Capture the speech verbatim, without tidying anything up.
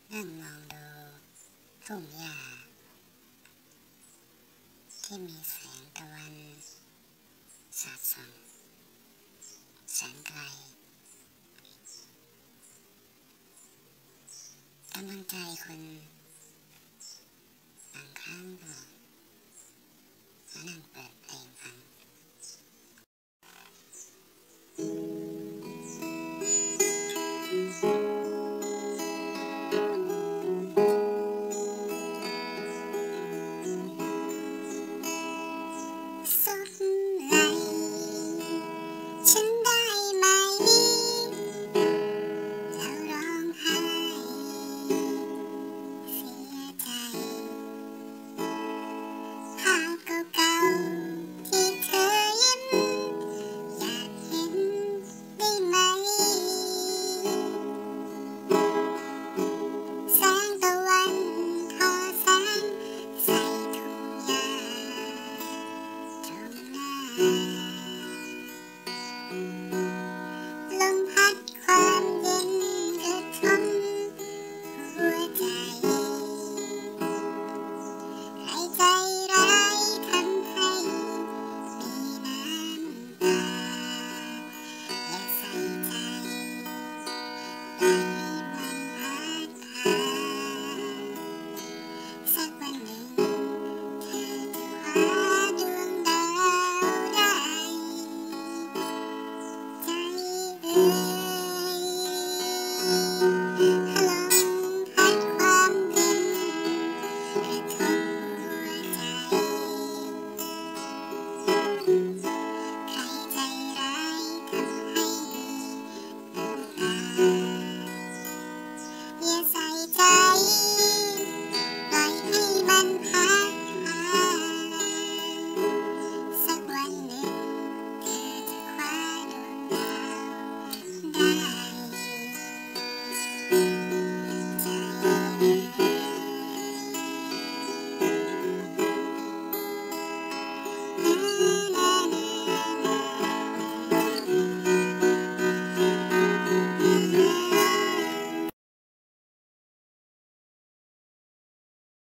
นั่งมองดูทุ่งหญ้าที่มีแสงตะวันสาดส่องแสนไกลกำลังใจคนบางครั้งก็มานั่งเปิดเพลงฟังสุดไหลฉันได้ไหมแล้วร้องไห้เสียใจภาพเก่าๆที่เธอยิ้มอยากเห็นได้ไหมแสงตะวันทอแสงใส่ทุ่งหญ้าตรงหน้าลมพัดความเย็นกระทบหัวใจใครใจร้ายทำให้มีน้ำตาอย่าใส่ใจปล่อยมันพัดพาสักวันหนึ่งเธอจะคว้าดวงดาวได้ใจเอ่ย